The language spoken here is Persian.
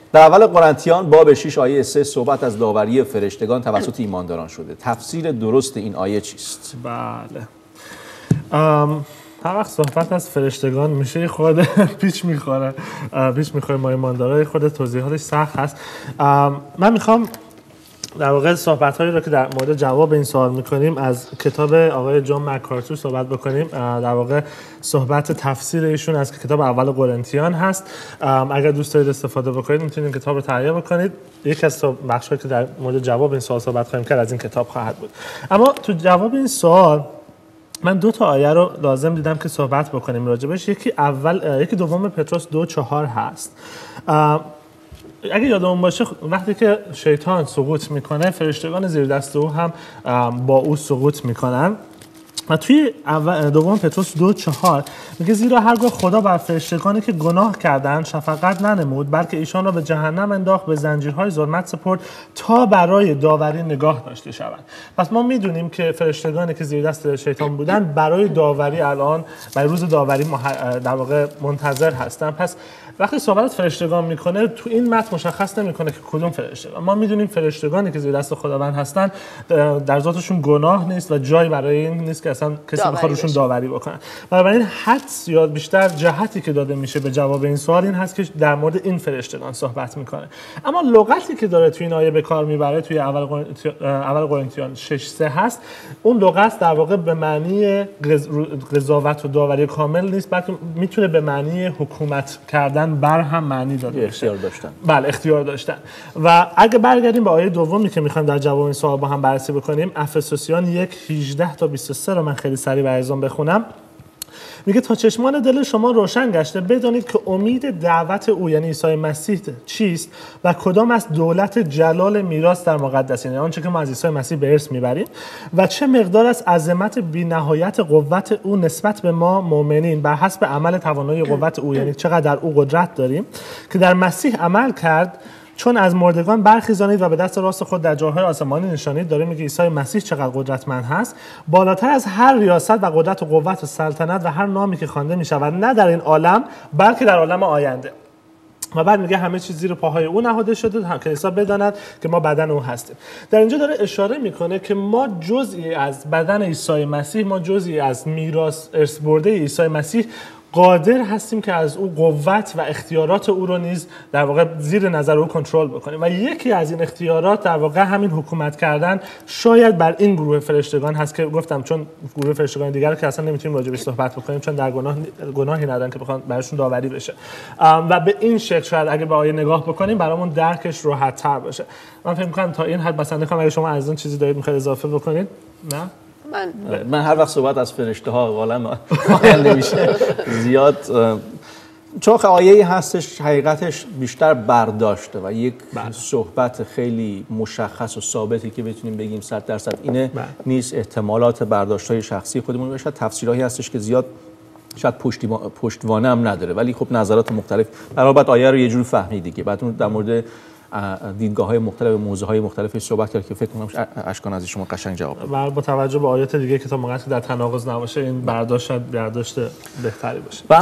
در اول قرنتیان باب 6 آیه 3 صحبت از داوری فرشتگان توسط ایمانداران شده. تفسیر درست این آیه چیست؟ بله. هر وقت صحبت از فرشتگان میشه خود پیچ میخوره ما ایماندارای خود توضیحاتش سخت هست. من میخوام در واقع صحبت‌هایی رو که در مورد جواب این سوال می‌کنیم از کتاب آقای جان مکارتور صحبت بکنیم. در واقع صحبت تفسیر ایشون از کتاب اول قرنتیان هست. اگر دوست دارید استفاده بکنید میتونید کتاب رو تهیه بکنید. یکی از بخش‌هایی که در مورد جواب این سوال صحبت خواهیم کرد از این کتاب خواهد بود. اما تو جواب این سوال من 2 تا آیه رو لازم دیدم که صحبت بکنیم راجبش. یکی دوم پتروس 2:4 هست. اگه یادمون باشه وقتی که شیطان سقوط میکنه فرشتگان زیر دست او هم با او سقوط میکنن و توی دوم پتروس 2:4 میگه زیرا هرگاه خدا بر فرشتگانی که گناه کردند شفقت ننمود بلکه ایشان را به جهنم انداخت، به زنجیرهای ظلمت سپرد تا برای داوری نگاه داشته شوند. پس ما میدونیم که فرشتگانی که زیر دست شیطان بودن برای داوری الان برای روز داوری در واقع منتظر هستن. پس وقتی صحبت فرشتگان میکنه تو این متن مشخص نمیکنه که کدوم فرشتگان. ما میدونیم فرشتگانی که زیر دست خداوند هستن در ذاتشون گناه نیست و جایی برای این نیست که اصلا کسی بخواد روشون داوری بکنه. بنابراین حدس یا بیشتر جهتی که داده میشه به جواب این سوال این هست که در مورد این فرشتگان صحبت میکنه. اما لغتی که داره توی این آیه به کار میبره توی اول قرنتیان 6:3 هست، اون لغت در واقع به معنی قضاوت و داوری کامل نیست بلکه میتونه به معنی حکومت کردن بر هم معنی داده باشه. اختیار داشتن. بله اختیار داشتن. و اگه برگردیم به آیه دومی که میخوایم در جواب این سوال با هم بررسی بکنیم، افسوسیان 1:18-23 رو من خیلی سریع براتون بخونم. میگه تا چشمان دل شما روشن گشته بدانید که امید دعوت او یعنی عیسی مسیح چیست و کدام است دولت جلال میراث در مقدسین، یعنی آنچه که ما از عیسی مسیح به ارث میبریم، و چه مقدار از عظمت بی‌نهایت قوت او نسبت به ما مؤمنین بر حسب عمل توانایی قوت او، یعنی چقدر در او قدرت داریم که در مسیح عمل کرد چون از مردگان برخیزانید و به دست راست خود در جاهای آسمانی نشانید. داره میگه عیسی مسیح چقدر قدرتمند هست، بالاتر از هر ریاست و قدرت و قوت و سلطنت و هر نامی که خوانده میشود، نه در این عالم بلکه در عالم آینده. و بعد میگه همه چیز زیر پاهای او نهاده شده که عیسی بداند که ما بدن او هستیم. در اینجا داره اشاره میکنه که ما جزئی از بدن عیسی مسیح، ما جزئی از میراث ارث برده عیسی مسیح قادر هستیم که از او قوت و اختیارات او رو نیز در واقع زیر نظر او کنترل بکنیم و یکی از این اختیارات در واقع همین حکومت کردن شاید بر این گروه فرشتگان هست که گفتم چون گروه فرشتگان دیگر که اصلا نمیتونیم راجع بهش صحبت بکنیم چون در گناهی ندارن که بخوان براشون داوری بشه و به این شکل شاید اگه به آیه نگاه بکنیم برامون درکش راحت تر باشه. من فکر می‌کنم تا این حد مثلا اگه شما از اون چیزی دارید می‌خواید اضافه بکنید. نه من هر وقت صحبت از فرشته ها غالبا آینده میشه زیاد چون آیه‌ای هستش حقیقتش بیشتر برداشته و یک صحبت خیلی مشخص و ثابتی که بتونیم بگیم 100% اینه نیست. احتمالات برداشت‌های شخصی خودمون باشه، تفسیرهایی هستش که زیاد شاید پشتوانه هم نداره ولی خب نظرات مختلف برای بعد آیه رو یه جور فهمیدی که بعد در مورد دیدگاه‌های مختلف موضوعهای مختلفی صحبت کرد که فکر کنم اشکان از شما قشنگ جواب داد. و با توجه به آیات دیگه که تا موقعی که در تناقض نباشه این برداشت بهتری باشه.